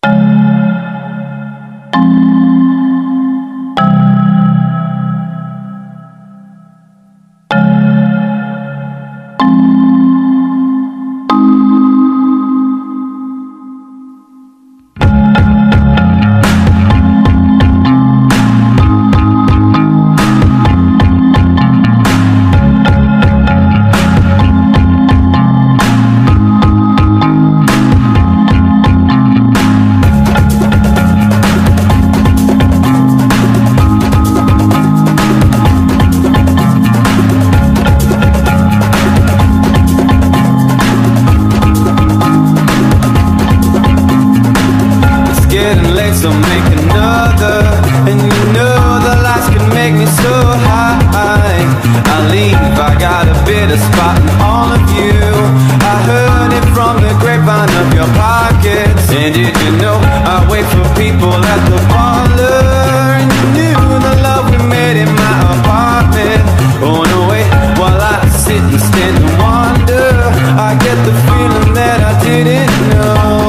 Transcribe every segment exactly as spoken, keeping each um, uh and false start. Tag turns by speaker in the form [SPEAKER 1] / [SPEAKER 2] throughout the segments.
[SPEAKER 1] So make another, and you know the lights can make me so high. I leave, I got a bitter spot in all of you. I heard it from the grapevine of your pockets. And did you know I wait for people at the parlor? And you knew the love we made in my apartment. Oh no, wait, while I sit and stand and wonder, I get the feeling that I didn't know.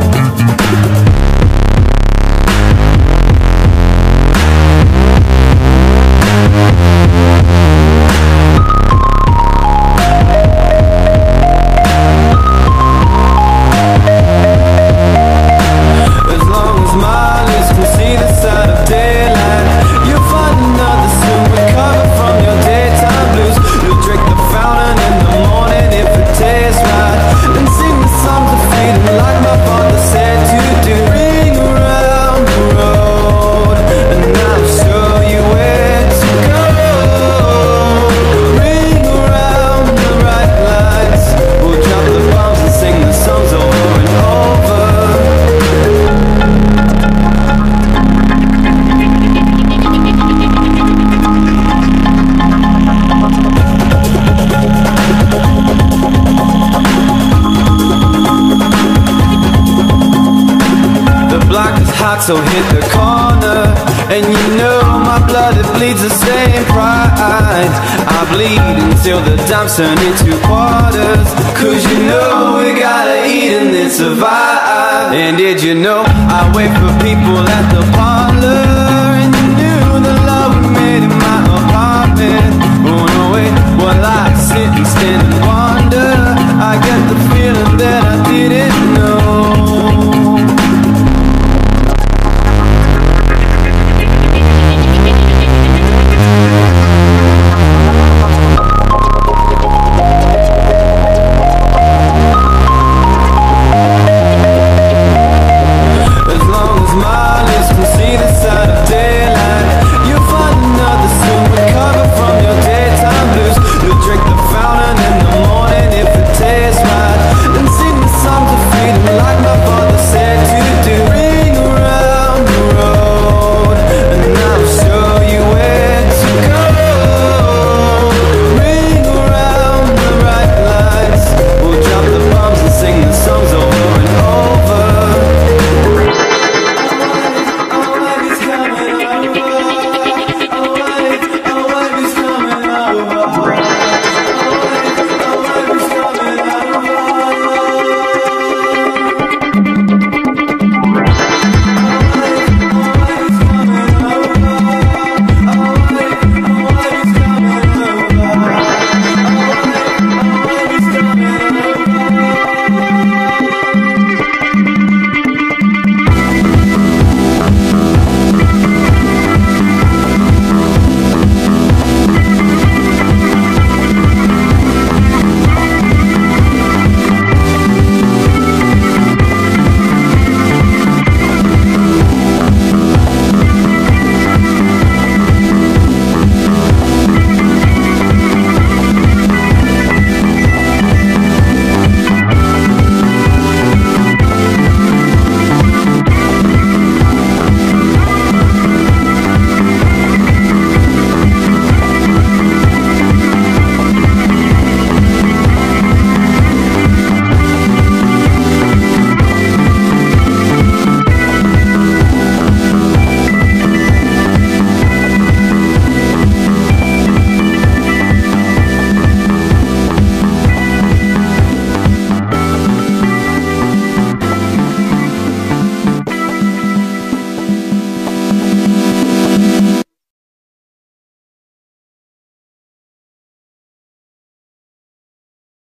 [SPEAKER 1] So hit the corner, and you know my blood, it bleeds the same pride. I bleed until the dimes turn into quarters, cause you know we gotta eat and then survive. And did you know I wait for people at the parlor?